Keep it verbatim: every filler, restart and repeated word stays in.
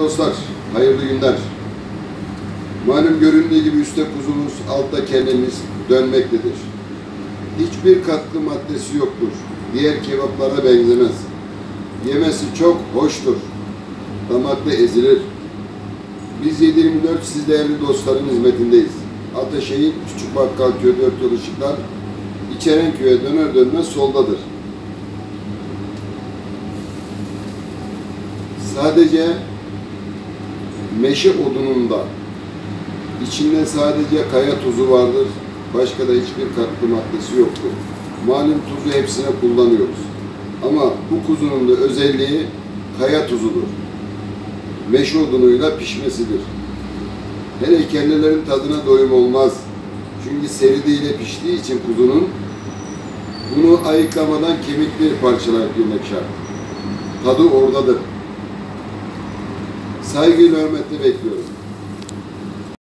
dostlar, hayırlı günler. Malum göründüğü gibi üstte kuzumuz, altta kellemiz dönmektedir. Hiçbir katkı maddesi yoktur. Diğer kebaplara benzemez. Yemesi çok hoştur. Damakta ezilir. Biz yedi yirmi dört siz değerli dostların hizmetindeyiz. Ataşehir, Küçük Bakkalköy, dört yol ışıklar, İçerenköy'e döner dönmez soldadır. Sadece meşe odununda içinde sadece kaya tuzu vardır. Başka da hiçbir katkı maddesi yoktur. Malum tuzu hepsine kullanıyoruz. Ama bu kuzunun da özelliği kaya tuzudur. Meşe odunuyla pişmesidir. Hele kellelerin tadına doyum olmaz. Çünkü seridiyle piştiği için kuzunun bunu ayıklamadan kemikleri parçalayarak yemek şart. Tadı oradadır. Saygıyla, hürmetle bekliyorum.